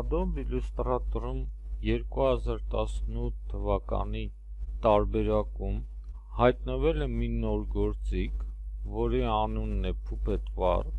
Adobe Illustrator-ում 2018 թվականի տարբերակում հայտնվել է մի նոր գործիք, որի անունն է Puppet Warp,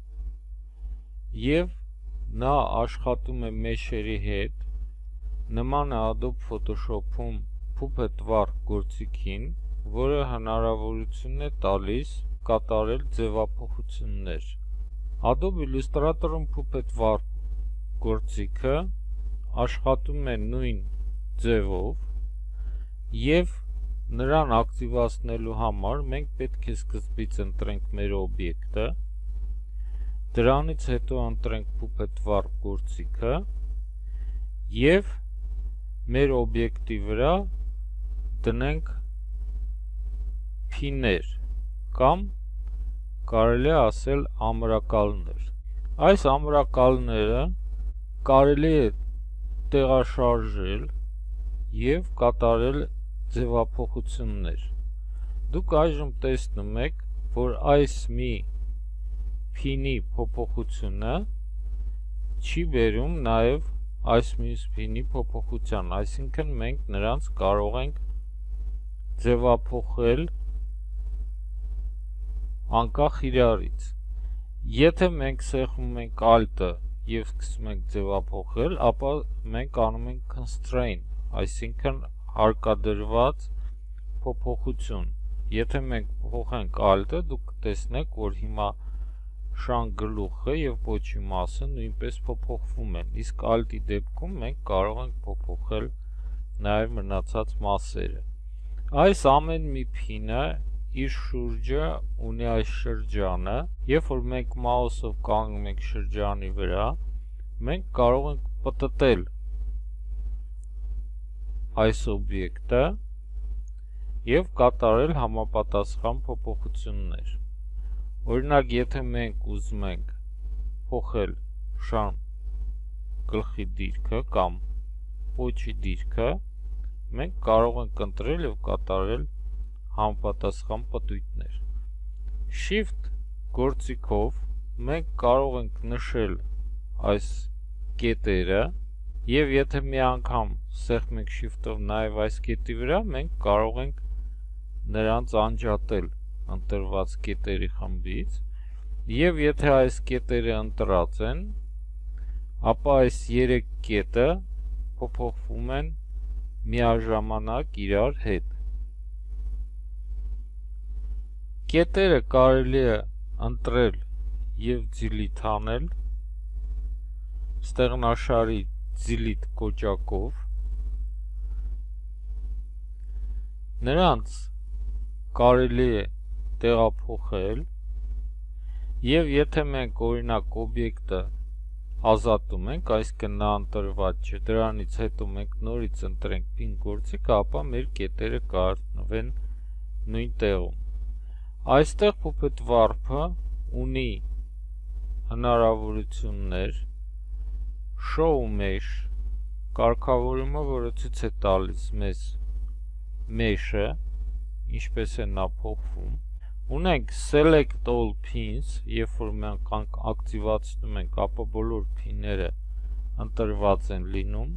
և նա աշխատում է մեշերի հետ, նման է Adobe Photoshop-ում Puppet Warp գործիքին, որը հնարավորություն է տալիս կատարել ձևափոխություններ։ Adobe Illustrator-ում Puppet Warp գործիքը աշխատում է նույն ձևով և նրան ակտիվացնելու համար մենք պետք է սկզբից ընտրենք մեր օբյեկտը, դրանից հետո ընտրենք Puppet Warp գործիքը և մեր օբյեկտի վրա դնենք փիներ կամ կարելի է ասել ամրակալներ։ Այս ամրակալները կարելի է տեղաշարժել և կատարել ձևափոխություններ։ Դուք այժմ տեսնում եք, որ այս մի փինի փոփոխությունը չի բերում նաև այս մյուս փինի փոփոխության, այսինքն մենք նրանց կարող ենք ձևափոխել անկախ իրարից։ Եթե մենք սեղմում ենք Alt-ը և սկսում ենք ձևափոխել, ապա մենք անում ենք Constrain, այսինքն հարկադրված փոփոխություն։ Եթե մենք փոխենք Alt-ը, դուք կտեսնեք, որ հիմա շան գլուխը և պոչի մասը նույնպես փոփոխվում են, իսկ Alt-ի դեպքում մենք կարող ենք փոփոխել նաև մնացած մասերը։ Այս ամեն մի փինը իր շուրջը ունի այս շրջանը, երբ որ մենք մաուսով կանգնում ենք շրջանի վրա, մենք կարող ենք պտտել այս օբյեկտը և կատարել համապատասխան փոփոխություններ։ Օրինակ, եթե մենք ուզում ենք փոխել շան գլխի դիրքը կամ պոչի դիրքը, մենք կարող ենք ընտրել և կատարել համապատասխան պտույտներ։ Shift գործիքով մենք կարող ենք նշել այս կետերը և եթե մի անգամ սեղմենք Shift-ով նաև այս կետի վրա, մենք կարող ենք նրանց անջատել ընտրված կետերի խմբից և եթե այս կետերը ընտրած են, ապա այս 3 կետը փոփոխվում են միաժամանակ իրար հետ։ Կետերը կարելի է ընտրել և delete անել ստեղնաշարի delete կոճակով։ Նրանց կարելի է տեղափոխել և եթե մենք օրինակ օբյեկտը ազատում ենք, այսինքն նա ընտրված չէ, դրանից հետո մենք նորից ընտրենք փին գործիքը, ապա մեր կետերը կհայտնվեն նույն տեղում։ Այստեղ Puppet Warp-ը ունի հնարավորություններ, Show Mesh կարգավորումը, որը ցույց է տալիս մեզ mesh-ը, ինչպես է նա փոխվում։ Ունենք Select All Pins, երբ որ մենք ակտիվացնում ենք, ապա բոլոր փինները ընտրված են լինում։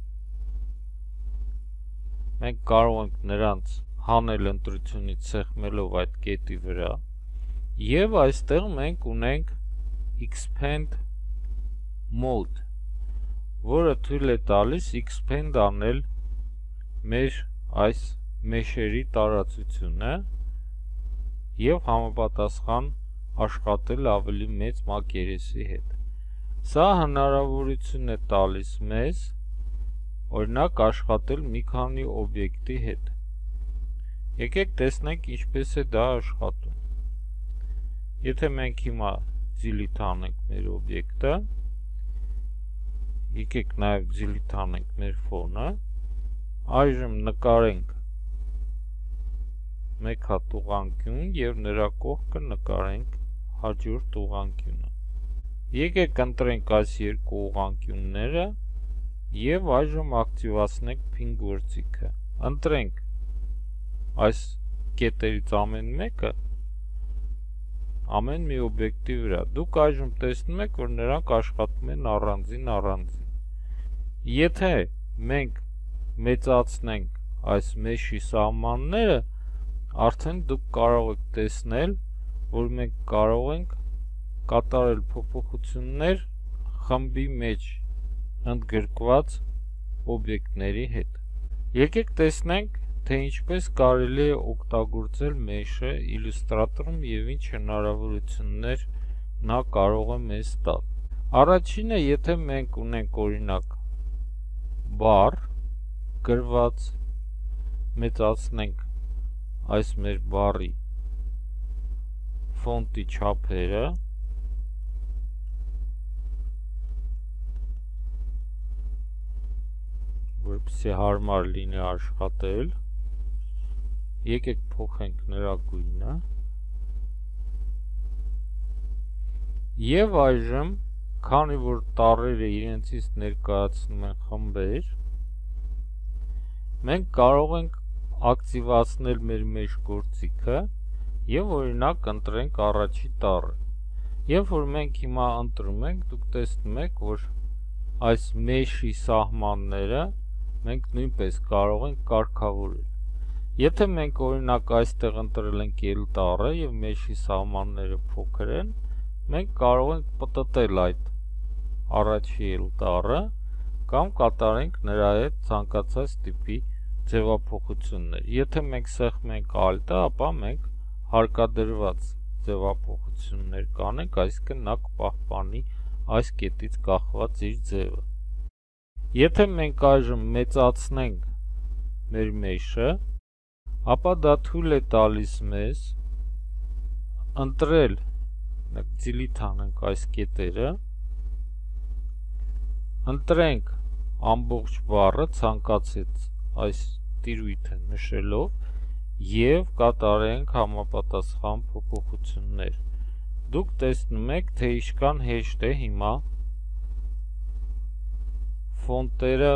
Մենք կարող ենք նրանց հանել ընտրությունից սեղմելով այդ կետի վրա և այստեղ մենք ունենք Expand Mode, որը թույլ է տալիս expand անել մեր այս մեշերի տարածությունը և համապատասխան աշխատել ավելի մեծ մակերեսի հետ։ Սա հնարավորություն է տալիս մեզ, օրինակ, աշխատել մի քանի օբյեկտի հետ։ Եկեք տեսնենք ինչպես է դա աշխատում։ Եթե մենք հիմա delete անենք մեր օբյեկտը, եկեք նաև delete անենք մեր ֆոնը, այժմ նկարենք մեկ հատ ուղղանկյուն և նրա կողքը նկարենք հաջորդ ուղղանկյունը։ Եկեք ընտրենք այս երկու ուղղանկյունները և այժմ ակտիվացնենք փին գործիքը։ Ընտրենք այս կետերից ամեն մեկը ամեն մի օբյեկտի վրա։ Դուք այժմ տեսնում եք, որ նրանք աշխատում են առանձին։ Եթե մենք մեծացնենք այս մեշի սահմանները, արդեն դուք կարող եք տեսնել, որ մենք կարող ենք կատարել փոփոխություններ խմբի մեջ ընդգրկված օբյեկտների հետ։ Եկեք տեսնենք, թե ինչպես կարելի է օգտագործել մեշը իլյուստրատորում եւ ինչ հնարավորություններ նա կարող է մեզ տալ։ Առաջինը, եթե մենք ունենք օրինակ բառ գրված, մեծացնենք այս մեր բառի ֆոնտի չափերը, որպեսզի հարմար լինի աշխատել, եկեք փոխենք նրա գույնը եւ այժմ, քանի որ տառերը իրենցից ներկայացնում են խմբեր, մենք կարող ենք ակտիվացնել մեր մեշ գործիքը եւ օրինակ ընտրենք առաջի տառը։ Երբ որ մենք հիմա ընտրում ենք, դուք տեսնում եք, որ այս մեշի սահմանները մենք նույնպես կարող ենք կարգավորել։ Եթե մենք օրինակ այստեղ ընտրել ենք L տառը եւ մեշի սահմանները փոքր են, մենք կարող ենք պտտել այդ առաջի L տառը կամ կատարենք նրա հետ ցանկացած տիպի ձևափոխություններ։ Եթե մենք սեղմում ենք Alt-ը, ապա մենք հարկադրված ձևափոխություններ կանենք, այսինքն նա կպահպանի այս կետից կախված իր ձևը։ Եթե մենք այժմ մեծացնենք մեր մեշը, ապա դա թույլ է տալիս մեզ ընտրել, delete անենք այս կետերը, ընտրենք ամբողջ բառը ցանկացած այս տիրույթը նշելով եւ կատարենք համապատասխան փոփոխություններ։ Դուք տեսնում եք, թե ինչքան հեշտ է հիմա ֆոնտերը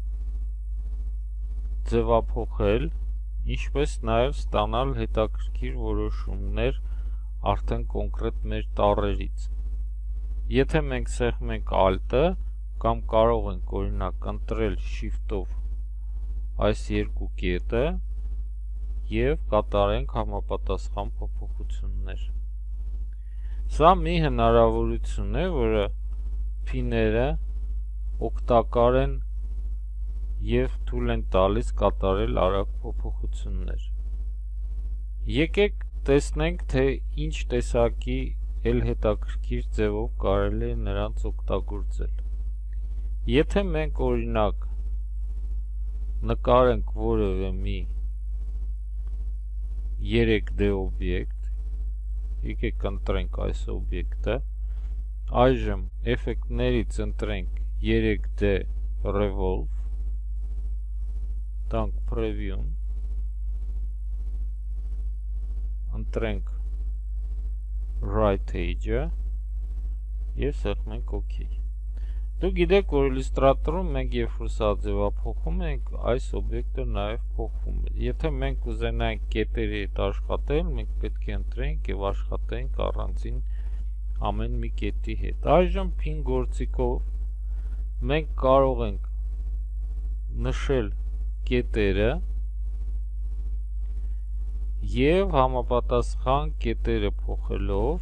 ձևափոխել, ինչպես նաև ստանալ հետաքրքիր որոշումներ արդեն կոնկրետ մեր տառերից։ Եթե մենք սեղմում ենք Alt-ը, կամ կարող ենք օրինակ ընտրել Shift-ով այս երկու կետը եւ կատարենք համապատասխան փոփոխություններ։ Սա մի հնարավորություն է, որը փիները օգտակար են եւ թույլ են տալիս կատարել արագ փոփոխություններ։ Եկեք տեսնենք, թե ինչ տեսակի էլ հետաքրքիր ձևով կարելի է նրանց օգտագործել։ Եթե մենք օրինակ նկարենք որևէ մի 3D օբյեկտ, եկեք ընտրենք այս օբյեկտը, այժմ էֆեկտներից ընտրենք 3D Revolve, տանք Preview, ընտրենք Right Edge-ը եւ սեղմենք OK։ Դուք գիտեք, որ իլյուստրատորում մենք երբ որ սա ձևափոխում ենք, այս օբյեկտը նաև փոխվում է։ Եթե մենք ուզենանք կետերի հետ աշխատել, մենք պետք է ընտրենք եւ աշխատենք առանձին ամեն մի կետի հետ։ Այժմ pin գործիքով մենք կարող ենք նշել կետերը եւ համապատասխան կետերը փոխելով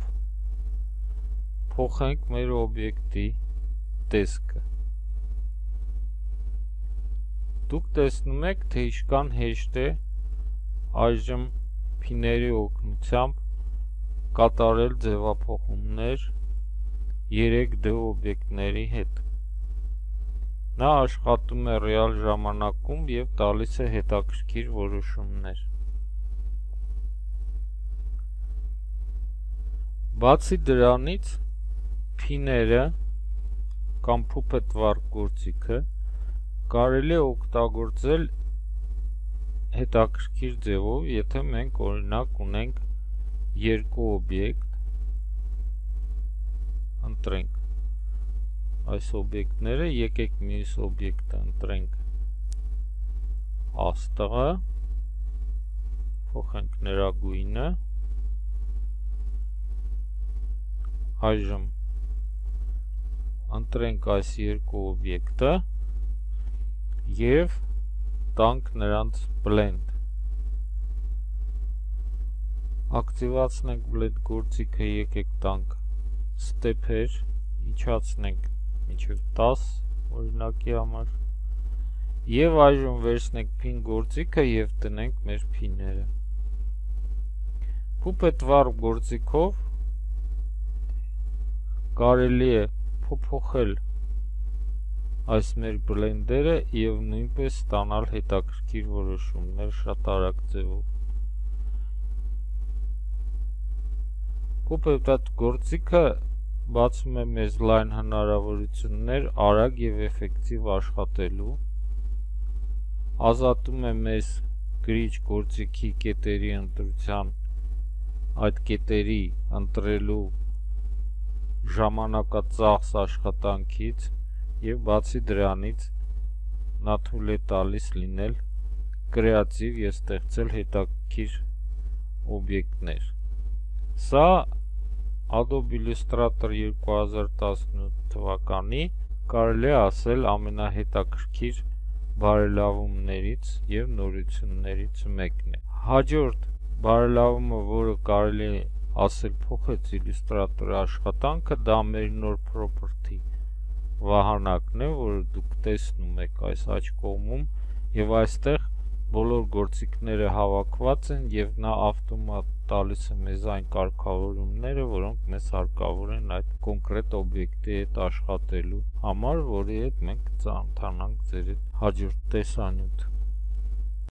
փոխենք մեր օբյեկտի տեսքը։ Դուք տեսնում եք, թե ինչքան հեշտ է այժմ փիների օգնությամբ կատարել ձևափոխումներ 3D օբյեկտների հետ։ Նա աշխատում է ռեալ ժամանակում եւ տալիս է հետաքրքիր որոշումներ։ Բացի դրանից, փիները կամ puppet վառ գործիքը կարելի է օգտագործել հետաքրքիր ձևով, եթե մենք օրինակ ունենք երկու օբյեկտ, ընտրենք այս օբյեկտները, եկեք մյուս օբյեկտը ընտրենք աստղը, փոխենք նրա գույնը, այժմ ընտրենք այս երկու օբյեկտը եւ տանք նրանց blend։ Ակտիվացնենք blend գործիքը, եկեք տանք step-եր, իջացնենք մինչև 10 օրինակի համար եւ այժմ վերցնենք pin գործիքը եւ տնենք մեր pin-ները։ Puppet Warp գործիքով կարելի է փոփոխել այս մեր blend-երը եւ նույնպես ստանալ հետաքրքիր որոշումներ շատ արագ ձևով։ Puppet գործիքը բացում է մեզ լայն հնարավորություններ արագ եւ էֆեկտիվ աշխատելու, ազատում է մեզ գրիչ գործիքի կետերի ընտրության, այդ կետերի ընտրելու ժամանակածախս աշխատանքից եւ բացի դրանից նա թույլ է տալիս լինել կրեատիվ եւ ստեղծել հետաքրքիր օբյեկտներ։ Սա Adobe Illustrator 2018 թվականի կարելի է ասել ամենահետաքրքիր բարելավումներից եւ նորություններից մեկն է։ Հաջորդ բարելավումը, որը կարելի է ասել փոխեց Illustrator աշխատանքը, դա մեր նոր property վահանակն է, որը դուք տեսնում եք այս աջ կողմում, եւ այստեղ բոլոր գործիքները հավաքված են եւ նա ավտոմատ տալիս է մեզ այն կարգավորումները, որոնք մեզ հարկավոր են այդ կոնկրետ օբյեկտի հետ աշխատելու համար, որի հետ մենք ծանոթանանք ձեր հետ հաջորդ տեսանյութ։